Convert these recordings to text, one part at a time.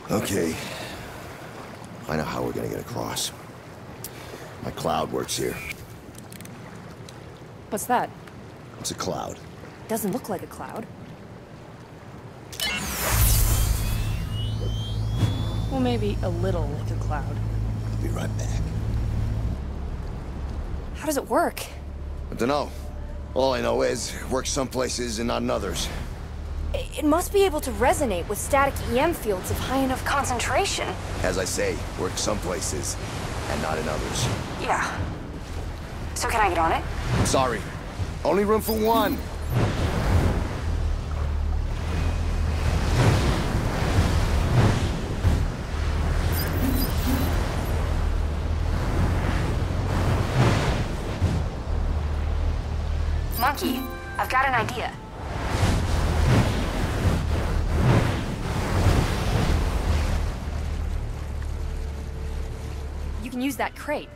Okay. I know how we're gonna get across. My cloud works here. What's that? It's a cloud. Doesn't look like a cloud. Well, maybe a little like a cloud. I'll be right back. How does it work? I don't know. All I know is it works some places and not in others. It must be able to resonate with static EM fields of high enough concentration. As I say, works some places and not in others. Yeah. So can I get on it? Sorry. Only room for one. Monkey, I've got an idea. You can use that crate.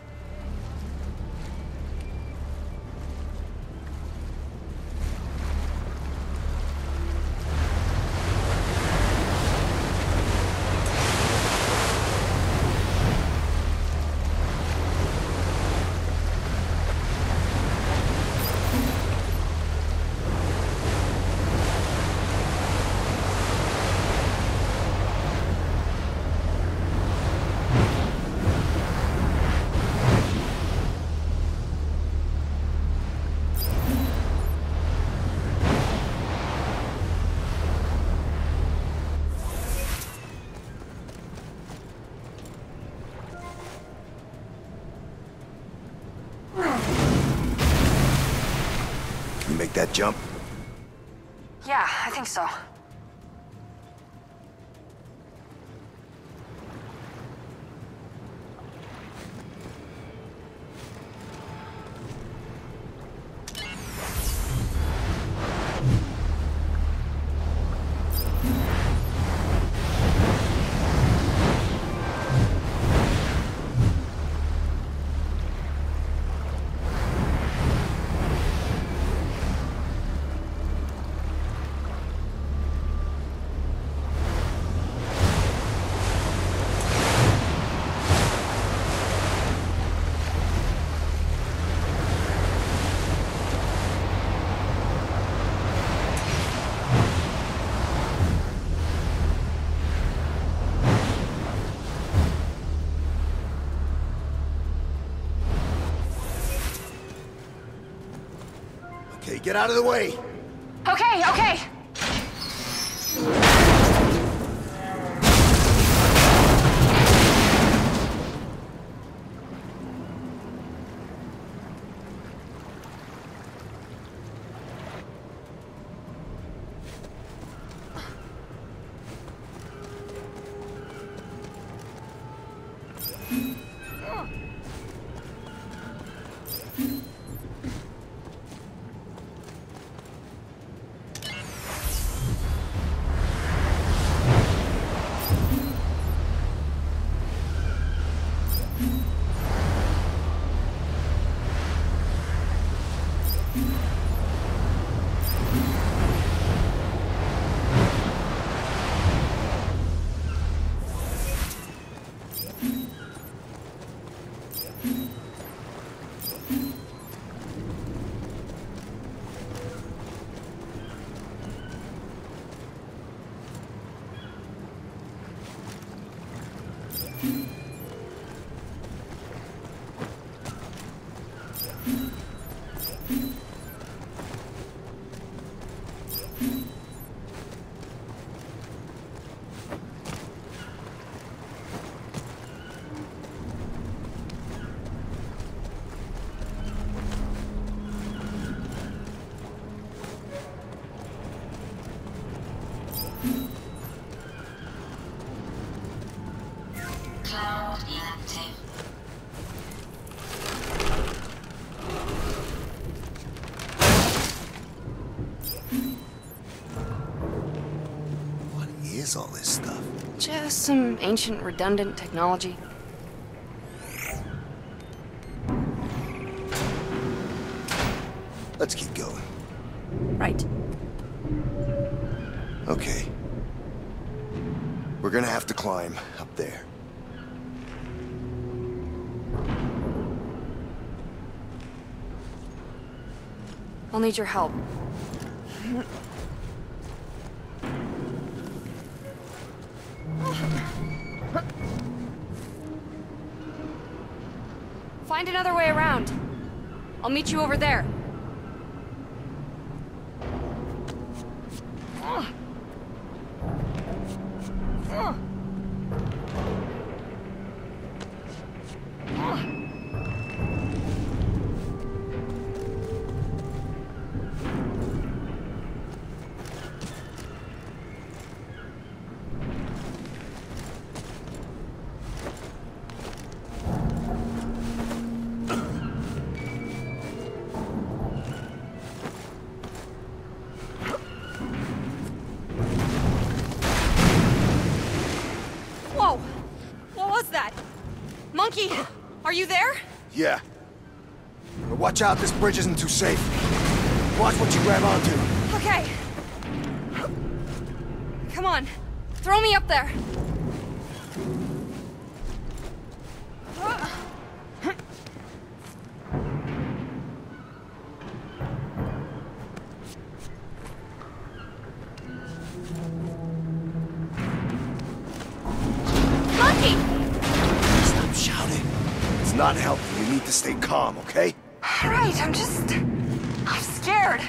Can you make that jump? Yeah, I think so. Okay, get out of the way. Okay, okay. Cloud inactive. What is all this stuff? Just some ancient redundant technology. Let's keep going. Right. Okay. We're We're gonna have to climb up there. I'll need your help. Find another way around. I'll meet you over there. Whoa! What was that? Monkey, are you there? Yeah. But watch out, this bridge isn't too safe. Watch what you grab onto. Okay. Come on, throw me up there. Monkey! Stop shouting. It's not helping. You need to stay calm, okay? All right, I'm scared.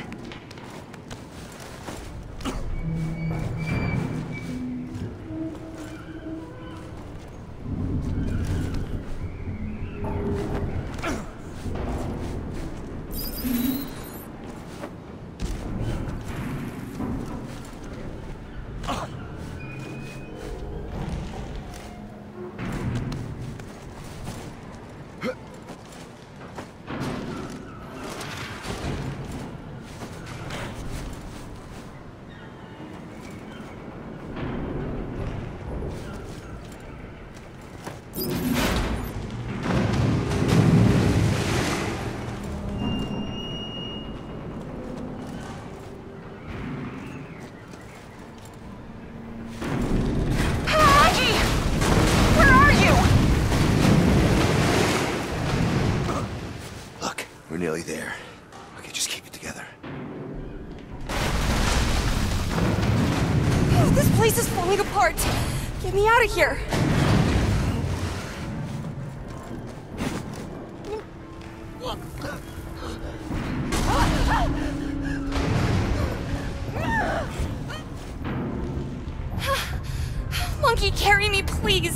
We're nearly there. Okay, just keep it together. Oh, this place is falling apart. Get me out of here. Monkey, carry me, please.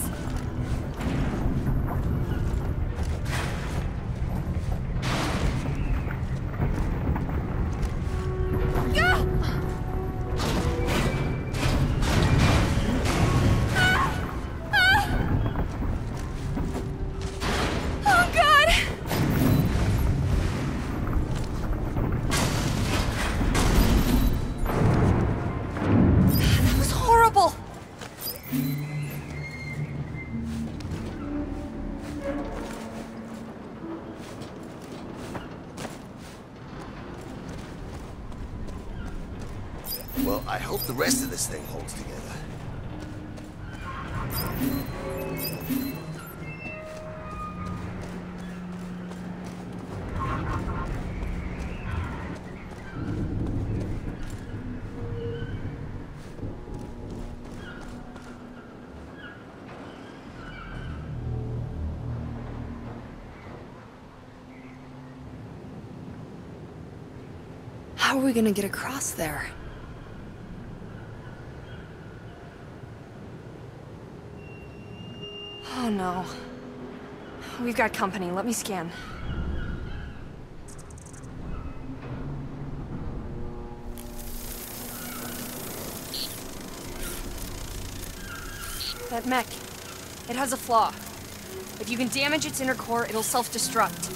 Well, I hope the rest of this thing holds together. How are we gonna get across there? Oh no. We've got company. Let me scan. That mech. It has a flaw. If you can damage its inner core, it'll self-destruct.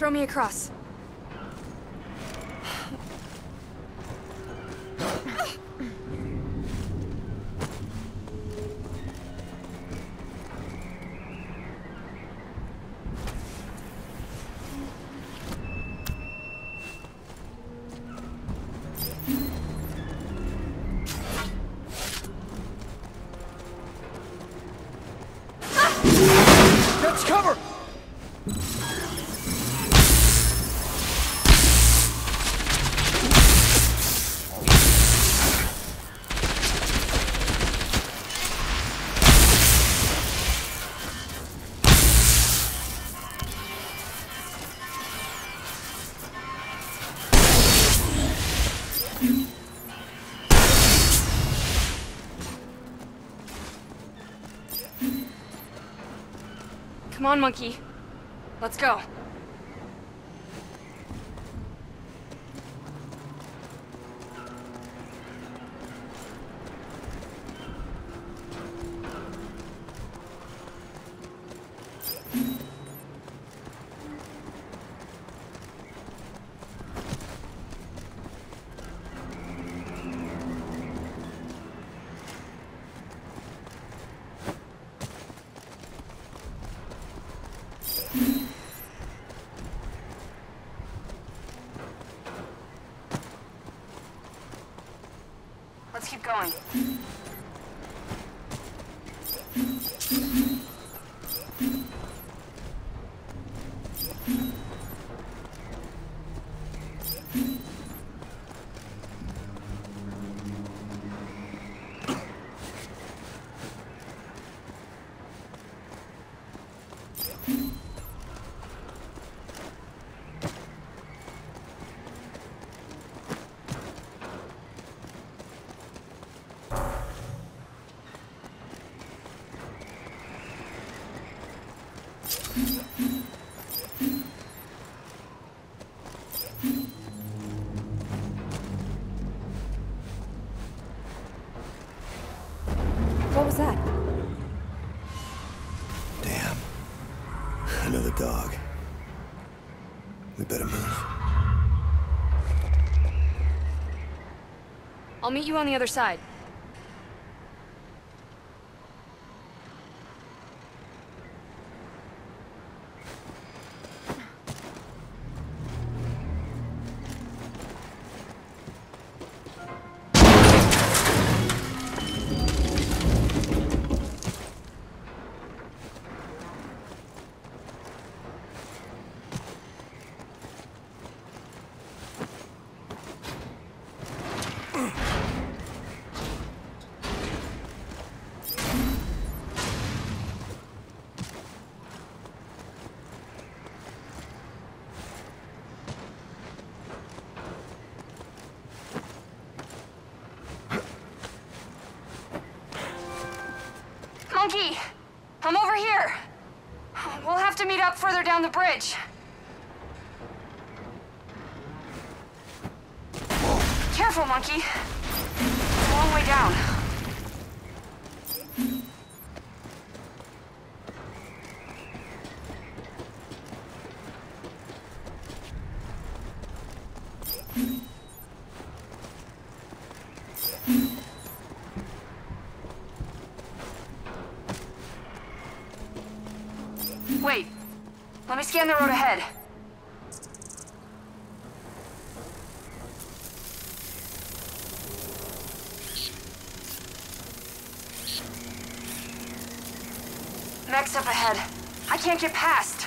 Throw me across. That's cover! Come on, monkey. Let's go. Let's keep going. What was that? Damn. Another dog. We better move. I'll meet you on the other side. Monkey! I'm over here! We'll have to meet up further down the bridge. Careful, Monkey. It's a long way down. Wait. Let me scan the road ahead. Next up ahead. I can't get past.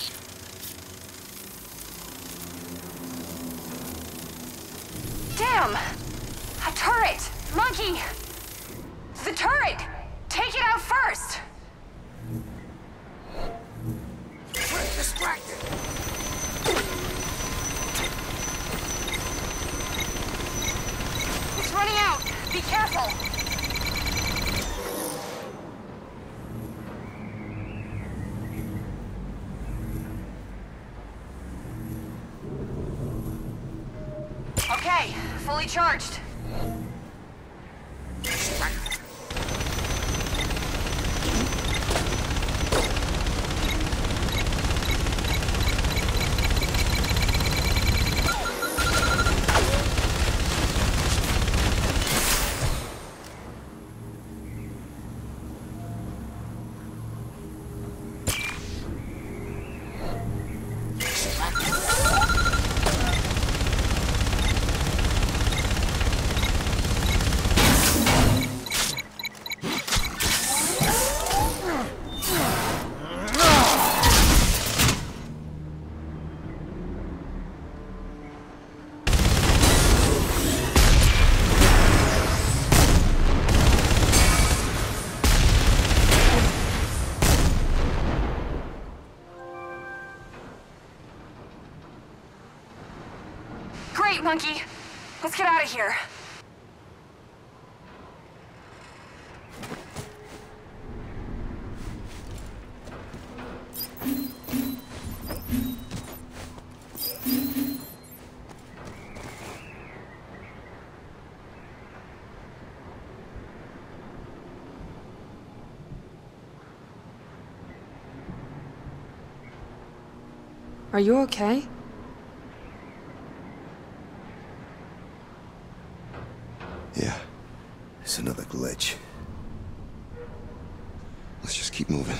Damn! A turret! Monkey! The turret! Take it out first! We're distracted! It's running out! Be careful! Okay, fully charged. of here. Are you okay? Yeah. It's another glitch. Let's just keep moving.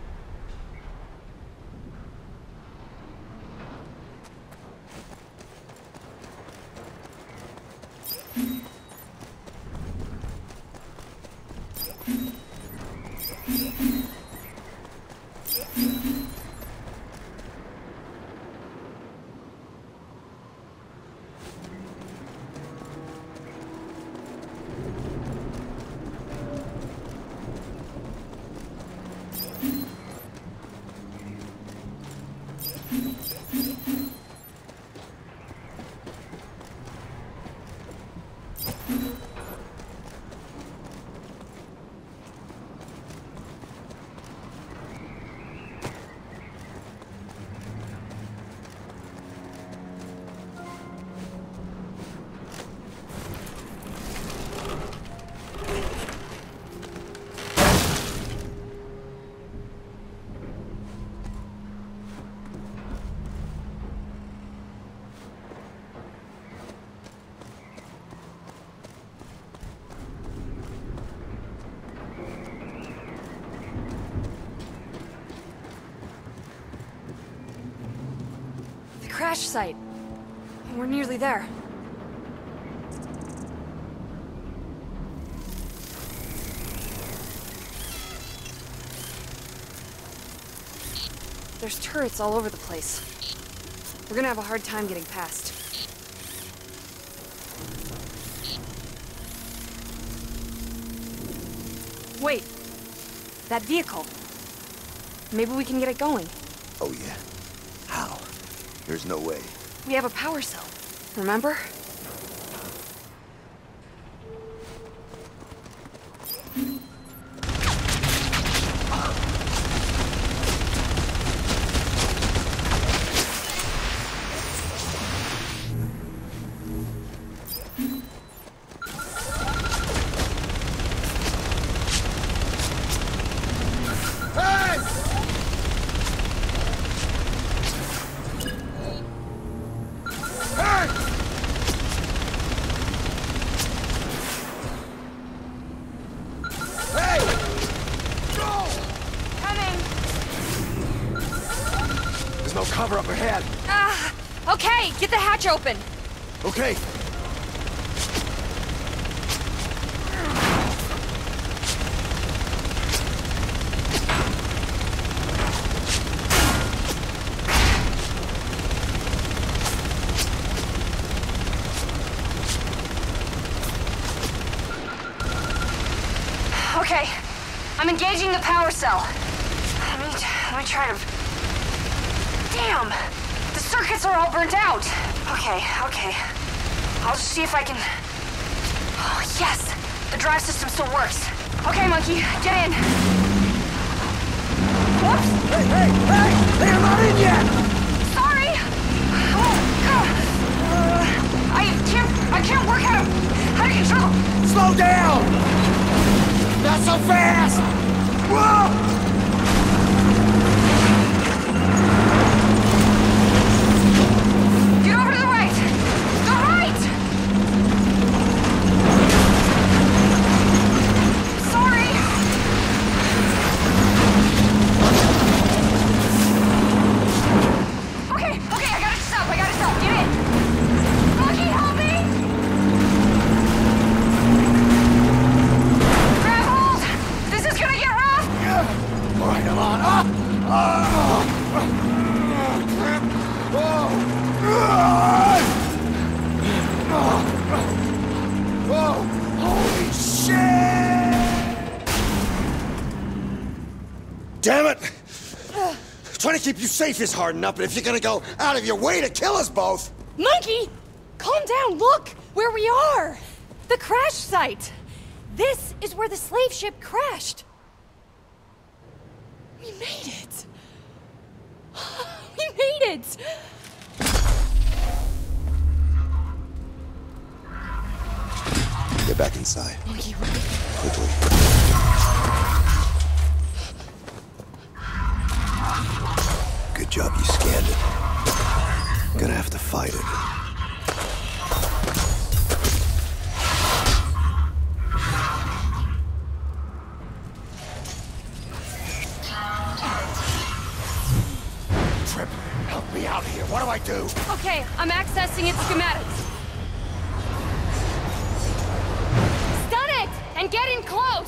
Crash site. We're nearly there. There's turrets all over the place. We're gonna have a hard time getting past. Wait. That vehicle. Maybe we can get it going. Oh yeah. How? There's no way. We have a power cell, remember? Cover up ahead. Okay, get the hatch open. Okay. Okay, I'm engaging the power cell. Let me try to... Damn! The circuits are all burnt out! Okay. I'll just see if I can... Oh, yes! The drive system still works. Okay, Monkey, get in. Whoops! Hey! They're not in yet! Sorry! Oh, God. I can't work how to control... Slow down! Not so fast! Whoa! Damn it! Trying to keep you safe is hard enough, but if you're gonna go out of your way to kill us both... Monkey! Calm down, look! where we are! The crash site! This is where the slave ship crashed! We made it! We made it! Get back inside. Okay, right. Quickly. Good job you scanned it. Gonna have to fight it. Trip, help me out here. What do I do? Okay, I'm accessing its schematics. Stun it! And get in close!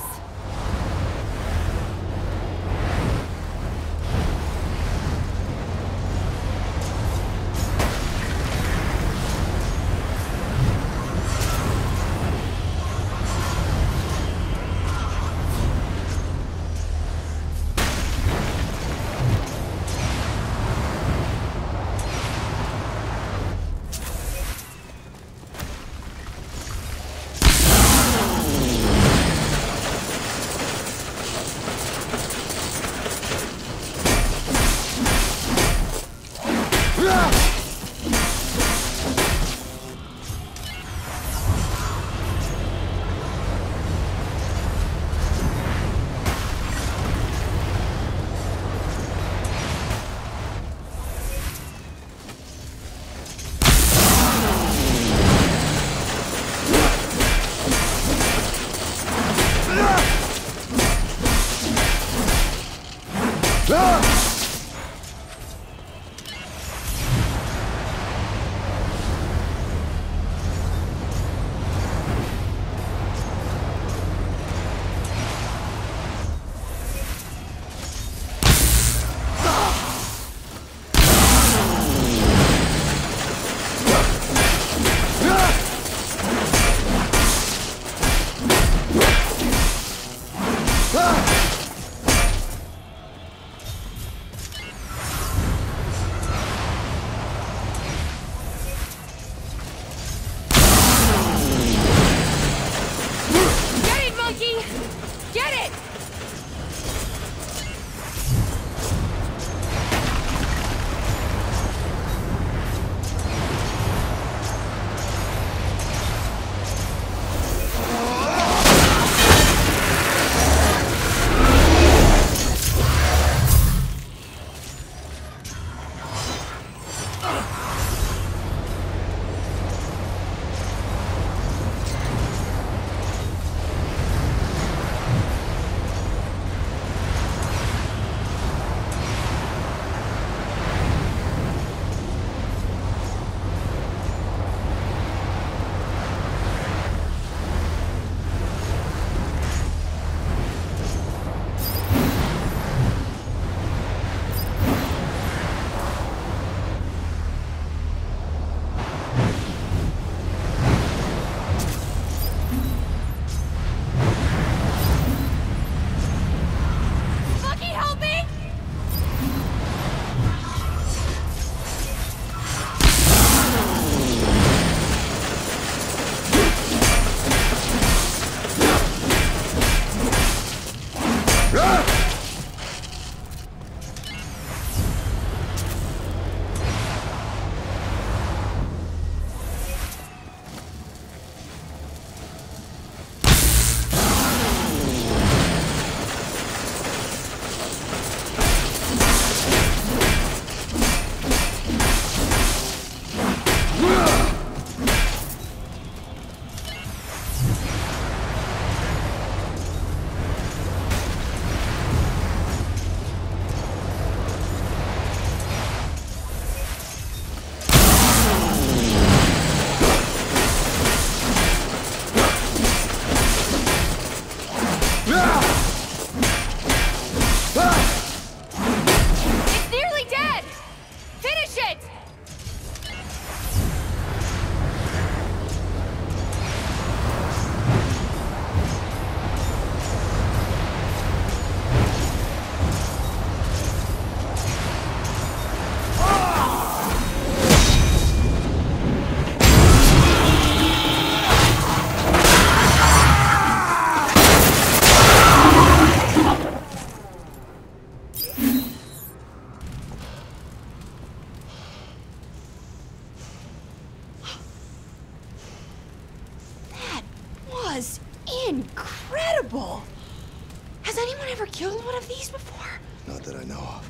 was incredible! Has anyone ever killed one of these before? Not that I know of.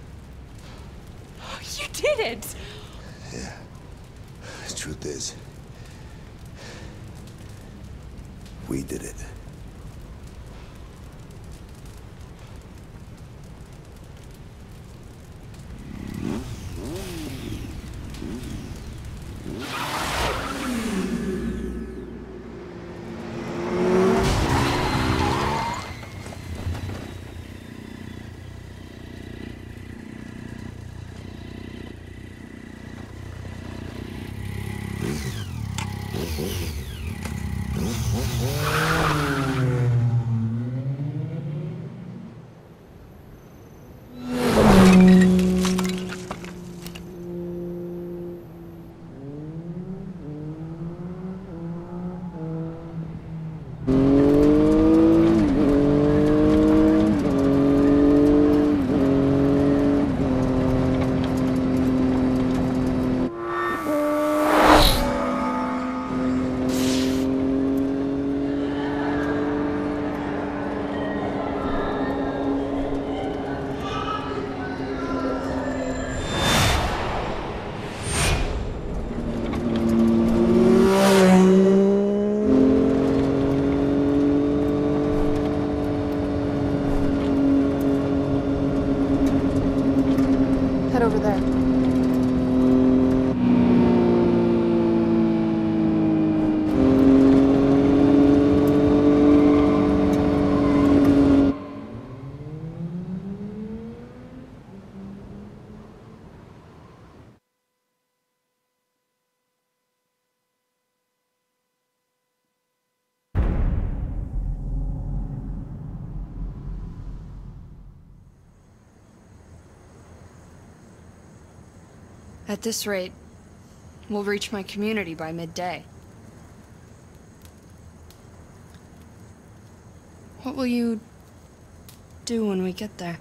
You did it! Yeah. The truth is, we did it. Head over there. At this rate, we'll reach my community by midday. What will you do when we get there?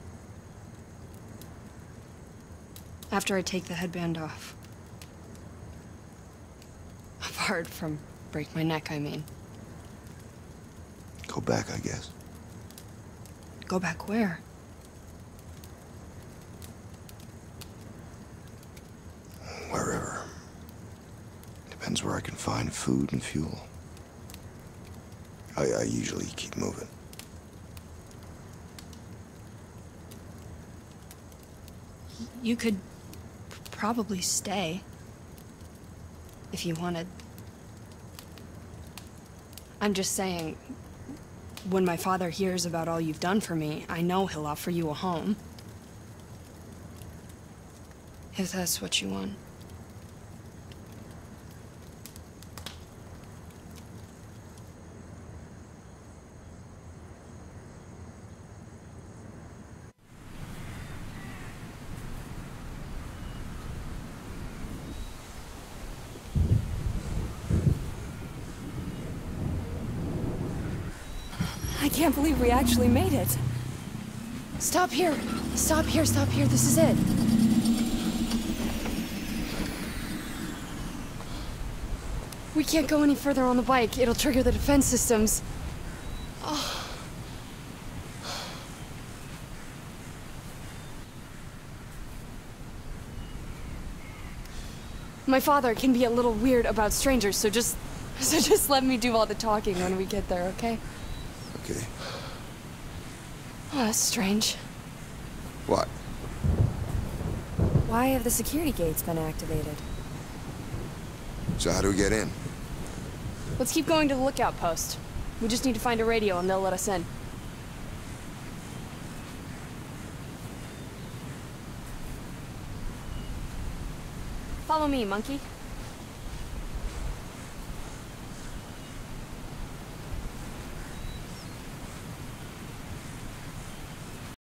After I take the headband off. Apart from break my neck, I mean. Go back, I guess. Go back where? Wherever. Depends where I can find food and fuel. I usually keep moving. You could probably stay. If you wanted. I'm just saying, when my father hears about all you've done for me, I know he'll offer you a home. If that's what you want. I can't believe we actually made it. Stop here! Stop here, stop here, this is it. We can't go any further on the bike. It'll trigger the defense systems. Oh. My father can be a little weird about strangers, so just let me do all the talking when we get there, okay? Okay. Oh, that's strange. What? Why have the security gates been activated? So how do we get in? Let's keep going to the lookout post. We just need to find a radio and they'll let us in. Follow me, monkey.